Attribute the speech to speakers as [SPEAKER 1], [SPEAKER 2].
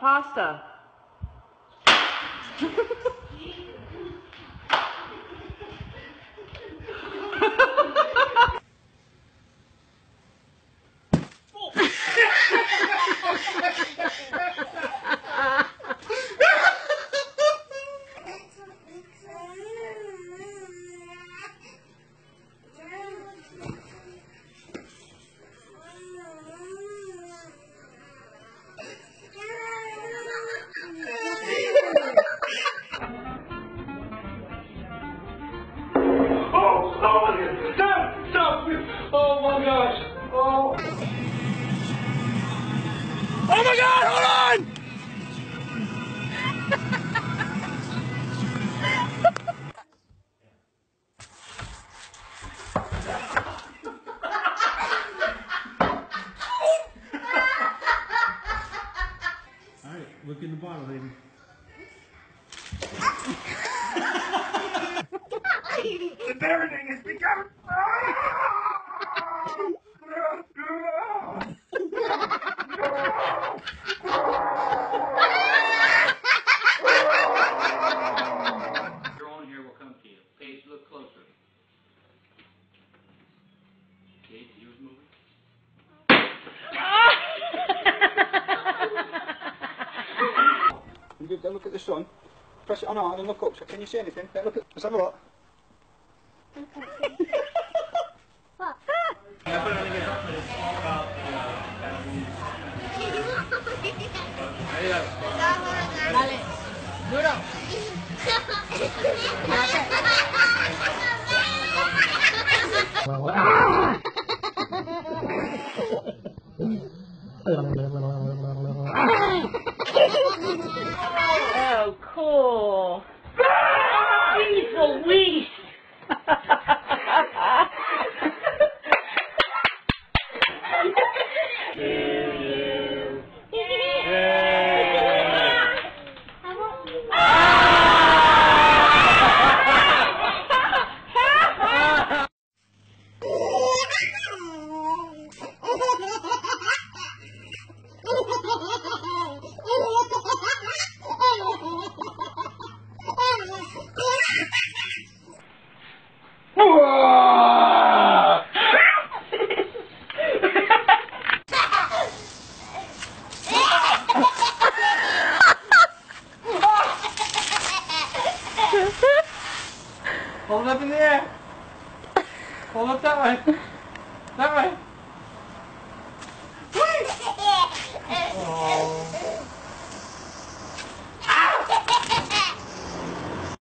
[SPEAKER 1] pasta.
[SPEAKER 2] Stop! Oh my gosh! Oh! Oh my God! Hold on!
[SPEAKER 3] All right, look in the bottle, baby.
[SPEAKER 2] The parenting has become.
[SPEAKER 4] Drone here will come to you. Paige, look closer. Paige, you was moving.
[SPEAKER 2] Then look at the sun. Press it on hard and look up. So can you see anything? Then look at. Let's have a look.
[SPEAKER 5] What?
[SPEAKER 1] Dale. Duro. Oh, cool. Jeez Louise.
[SPEAKER 2] Hold it up in the air. Hold up that way. That way.